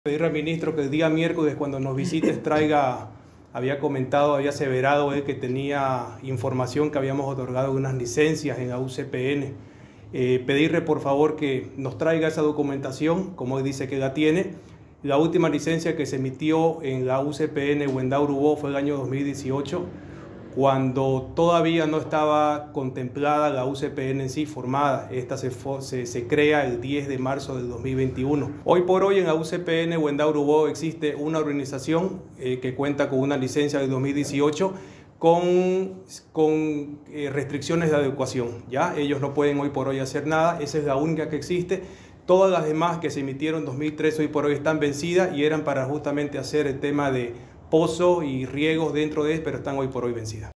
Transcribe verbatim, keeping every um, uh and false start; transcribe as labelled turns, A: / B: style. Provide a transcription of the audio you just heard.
A: Pedir al ministro que el día miércoles, cuando nos visites, traiga, había comentado, había aseverado él que tenía información que habíamos otorgado unas licencias en la U C P N. Eh, pedirle por favor que nos traiga esa documentación, como él dice que la tiene. La última licencia que se emitió en la U C P N Huendao Urubó fue el año dos mil dieciocho, cuando todavía no estaba contemplada la U C P N en sí formada. Esta se, se, se crea el diez de marzo del dos mil veintiuno. Hoy por hoy en la U C P N Huendao Urubó existe una organización eh, que cuenta con una licencia del dos mil dieciocho con, con eh, restricciones de adecuación. ¿Ya? Ellos no pueden hoy por hoy hacer nada, esa es la única que existe. Todas las demás que se emitieron en dos mil trece hoy por hoy están vencidas y eran para justamente hacer el tema de pozo y riegos dentro de él, pero están hoy por hoy vencidas.